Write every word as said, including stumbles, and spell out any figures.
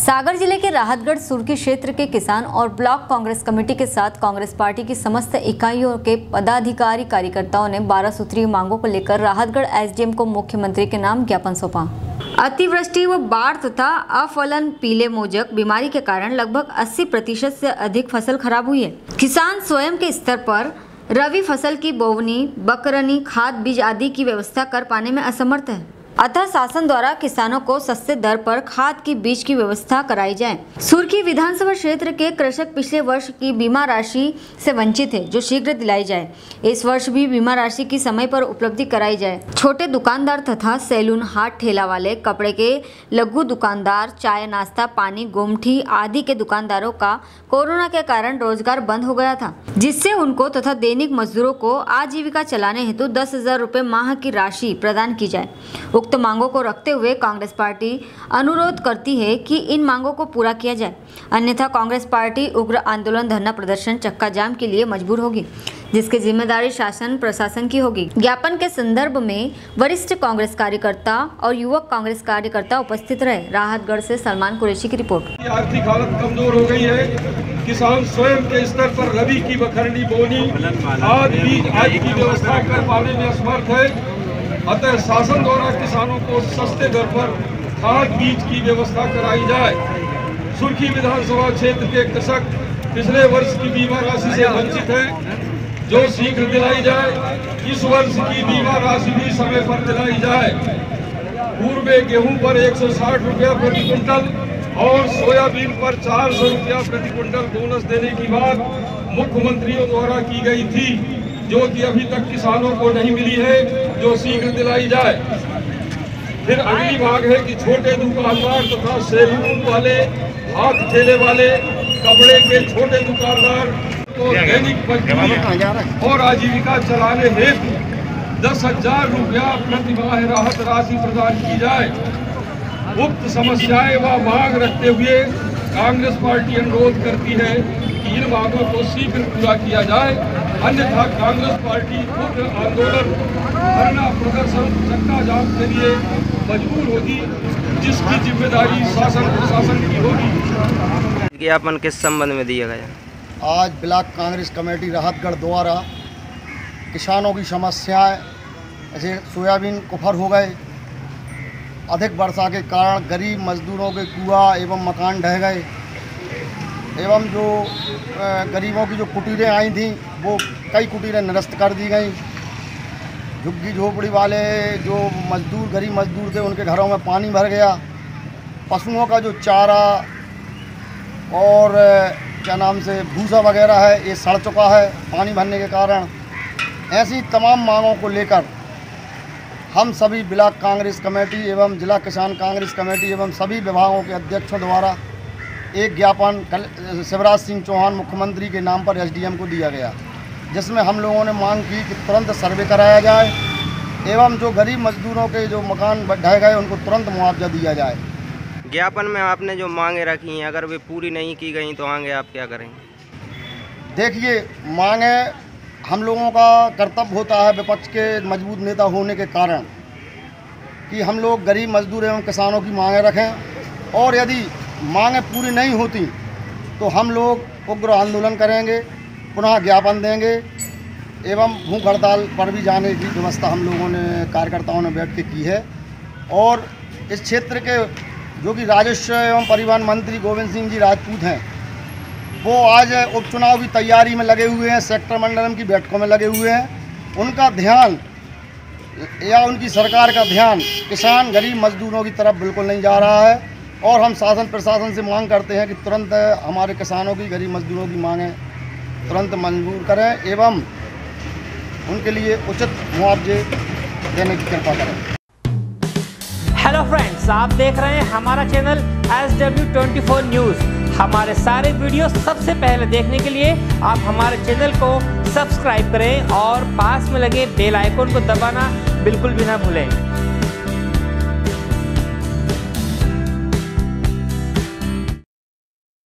सागर जिले के राहतगढ़ सुर्खी क्षेत्र के किसान और ब्लॉक कांग्रेस कमेटी के साथ कांग्रेस पार्टी की समस्त इकाइयों के पदाधिकारी कार्यकर्ताओं ने बारह सूत्रीय मांगों को लेकर राहतगढ़ एसडीएम को मुख्यमंत्री के नाम ज्ञापन सौंपा। अतिवृष्टि व बाढ़ तथा अफलन पीले मोजक बीमारी के कारण लगभग अस्सी प्रतिशत से अधिक फसल खराब हुई है। किसान स्वयं के स्तर पर रबी फसल की बोवनी, बकरनी, खाद, बीज आदि की व्यवस्था कर पाने में असमर्थ है। अतः शासन द्वारा किसानों को सस्ते दर पर खाद की बीज की व्यवस्था कराई जाए। सुर्खी विधानसभा क्षेत्र के कृषक पिछले वर्ष की बीमा राशि से वंचित है, जो शीघ्र दिलाई जाए। इस वर्ष भी बीमा राशि की समय पर उपलब्धि कराई जाए। छोटे दुकानदार तथा सैलून, हाट ठेला वाले, कपड़े के लघु दुकानदार, चाय, नाश्ता, पानी, गोमठी आदि के दुकानदारों का कोरोना के कारण रोजगार बंद हो गया था, जिससे उनको तथा दैनिक मजदूरों को आजीविका चलाने हेतु दस हजार रुपये माह की राशि प्रदान की जाए। उक्त मांगों को रखते हुए कांग्रेस पार्टी अनुरोध करती है कि इन मांगों को पूरा किया जाए, अन्यथा कांग्रेस पार्टी उग्र आंदोलन, धरना प्रदर्शन, चक्का जाम के लिए मजबूर होगी, जिसकी जिम्मेदारी शासन प्रशासन की होगी। ज्ञापन के संदर्भ में वरिष्ठ कांग्रेस कार्यकर्ता और युवक कांग्रेस कार्यकर्ता उपस्थित रहे। राहतगढ़ से सलमान कुरैशी की रिपोर्ट। आर्थिक हालत कमजोर हो गई है। किसान स्वयं के स्तर पर रबी की बखरनी, बोनी, खाद, बीज आदि की व्यवस्था कर पाने में असमर्थ है। अतः शासन द्वारा किसानों को सस्ते दर पर खाद बीज की व्यवस्था कराई जाए। सुर्खी विधानसभा क्षेत्र के कृषक पिछले वर्ष की बीमा राशि से वंचित है, जो शीघ्र दिलाई जाए। इस वर्ष की बीमा राशि भी समय पर दिलाई जाए। पूर्व में गेहूं पर एक सौ साठ रुपया प्रति क्विंटल और सोयाबीन पर चार सौ रुपया प्रति क्विंटल बोनस देने की बात मुख्यमंत्रियों द्वारा की गई थी, जो कि अभी तक किसानों को नहीं मिली है, जो शीघ्र दिलाई जाए। फिर अगली मांग है कि छोटे दुकानदार तथा सैलून वाले, हाथ ठेले वाले, कपड़े के छोटे दुकानदार को दैनिक मजदूरी और आजीविका चलाने हेतु दस हजार रुपया प्रति माह राहत राशि प्रदान की जाए। उक्त समस्याएं व मांग रखते हुए कांग्रेस पार्टी अनुरोध करती है कि इन मांगों को शीघ्र पूरा किया जाए, अन्यथा कांग्रेस पार्टी उग्र आंदोलन, धरना प्रदर्शन, चक्का जाम के लिए मजबूर होगी, जिसकी जिम्मेदारी शासन प्रशासन की होगी। ज्ञापन किस संबंध में दिया गया? आज ब्लॉक कांग्रेस कमेटी राहतगढ़ द्वारा किसानों की समस्याएं, जैसे सोयाबीन कुफर हो गए, अधिक वर्षा के कारण गरीब मजदूरों के कुआं एवं मकान ढह गए, एवं जो गरीबों की जो कुटीरें आई थीं वो कई कुटीरें निरस्त कर दी गई। झुग्गी झोपड़ी वाले जो मजदूर, गरीब मजदूर थे, उनके घरों में पानी भर गया। पशुओं का जो चारा और क्या नाम से भूसा वगैरह है, ये सड़ चुका है पानी भरने के कारण। ऐसी तमाम मांगों को लेकर हम सभी ब्लॉक कांग्रेस कमेटी एवं जिला किसान कांग्रेस कमेटी एवं सभी विभागों के अध्यक्षों द्वारा एक ज्ञापन कल शिवराज सिंह चौहान मुख्यमंत्री के नाम पर एसडीएम को दिया गया, जिसमें हम लोगों ने मांग की कि तुरंत सर्वे कराया जाए एवं जो गरीब मजदूरों के जो मकान ढह गए उनको तुरंत मुआवजा दिया जाए। ज्ञापन में आपने जो मांगे रखी हैं, अगर वे पूरी नहीं की गई तो आगे आप क्या करेंगे? देखिए, मांगे हम लोगों का कर्तव्य होता है विपक्ष के मजबूत नेता होने के कारण कि हम लोग गरीब मजदूर एवं किसानों की मांगे रखें, और यदि मांगे पूरी नहीं होती तो हम लोग उग्र आंदोलन करेंगे, पुनः ज्ञापन देंगे एवं भूख हड़ताल पर भी जाने की व्यवस्था हम लोगों ने कार्यकर्ताओं ने बैठ के की है। और इस क्षेत्र के जो कि राजस्व एवं परिवहन मंत्री गोविंद सिंह जी राजपूत हैं, वो आज उपचुनाव की तैयारी में लगे हुए हैं, सेक्टर मंडलम की बैठकों में लगे हुए हैं। उनका ध्यान या उनकी सरकार का ध्यान किसान गरीब मजदूरों की तरफ बिल्कुल नहीं जा रहा है, और हम शासन प्रशासन से मांग करते हैं कि तुरंत हमारे किसानों की, गरीब मजदूरों की मांगें तुरंत मंजूर करें एवं उनके लिए उचित मुआवजे देने की कृपा करें। हेलो फ्रेंड्स, आप देख रहे हैं हमारा channel S W twenty four news. हमारे सारे वीडियो सबसे पहले देखने के लिए आप हमारे चैनल को सब्सक्राइब करें और पास में लगे बेल आइकन को दबाना बिल्कुल भी ना भूलें।